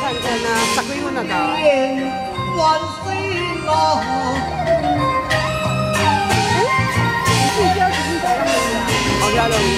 万分啊，十几分啊到。 还是我。 你自己交钱就咁样啊？我交了。